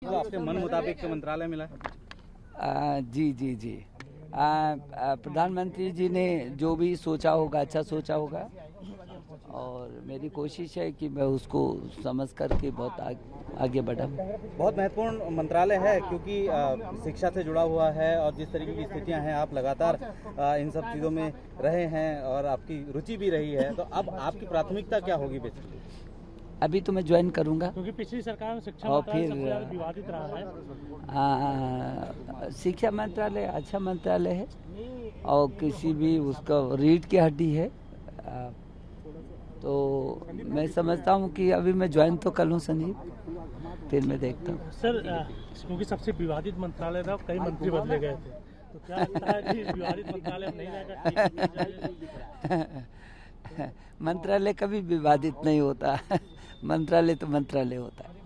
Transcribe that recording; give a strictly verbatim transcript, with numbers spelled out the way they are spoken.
तो आपके मन मुताबिक मंत्रालय मिला? आ, जी जी जी आ, आ, प्रधानमंत्री जी ने जो भी सोचा होगा अच्छा सोचा होगा, और मेरी कोशिश है कि मैं उसको समझ करके बहुत आग, आगे बढ़ा। बहुत महत्वपूर्ण मंत्रालय है क्योंकि शिक्षा से जुड़ा हुआ है और जिस तरीके की स्थितियां हैं, आप लगातार आ, इन सब चीज़ों में रहे हैं और आपकी रुचि भी रही है, तो अब आपकी प्राथमिकता क्या होगी बेसिकली? अभी तो मैं ज्वाइन करूंगा क्योंकि पिछली सरकार में शिक्षा और मंत्रालय फिर सबसे ज्यादा विवादित रहा है। आ, शिक्षा मंत्रालय अच्छा मंत्रालय है और किसी भी उसका रीढ़ की हड्डी है, आ, तो मैं समझता हूँ कि अभी मैं ज्वाइन तो कर लूँ संजीव, फिर मैं देखता हूँ। सर, क्योंकि सबसे विवादित मंत्रालय था, कई मंत्री बदले गए थे, तो क्या लगता है कि विवादित मंत्रालय नहीं रहेगा? मंत्रालय कभी विवादित नहीं होता। मंत्रालय तो मंत्रालय होता है।